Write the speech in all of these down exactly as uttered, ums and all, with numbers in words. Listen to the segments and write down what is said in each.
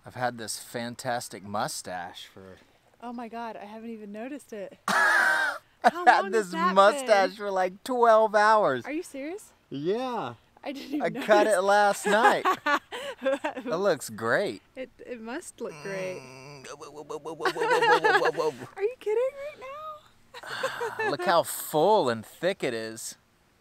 I've had this fantastic mustache for... Oh my God, I haven't even noticed it. I've had this mustache been? for like twelve hours. Are you serious? Yeah. I didn't even I notice. cut it last night. It looks great. It, it must look great. Are Are you kidding right now? Look how full and thick it is.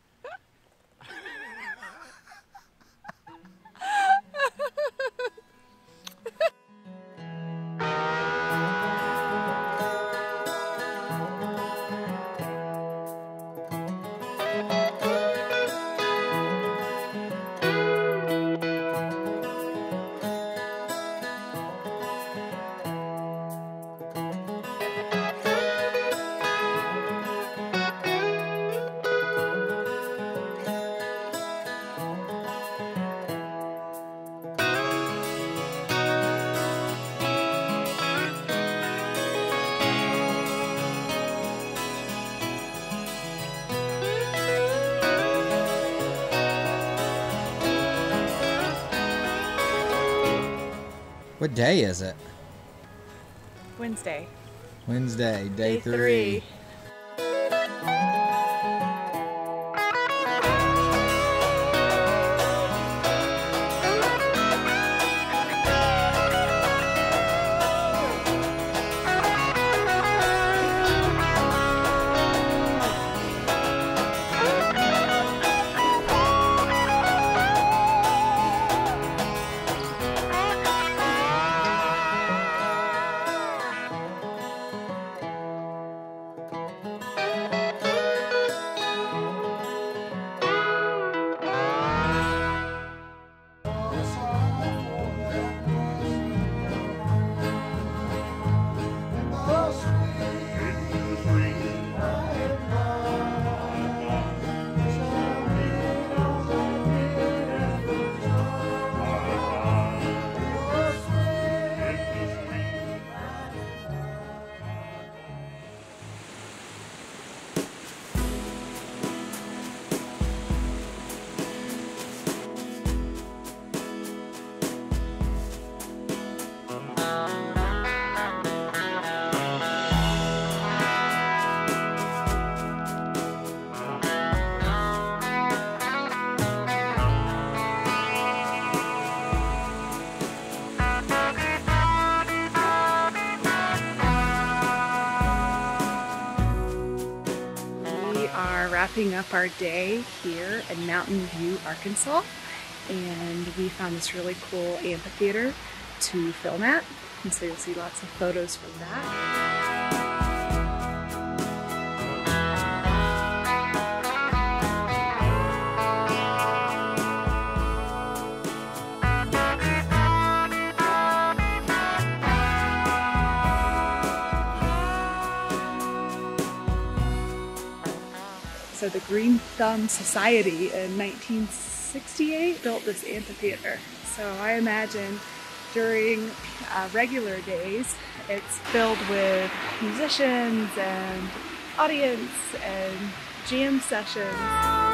What day is it? Wednesday. Wednesday, day, day three. three. Wrapping up our day here in Mountain View, Arkansas, and we found this really cool amphitheater to film at, and so you'll see lots of photos from that. So the Green Thumb Society in nineteen sixty-eight built this amphitheater. So I imagine during uh, regular days, it's filled with musicians and audience and jam sessions.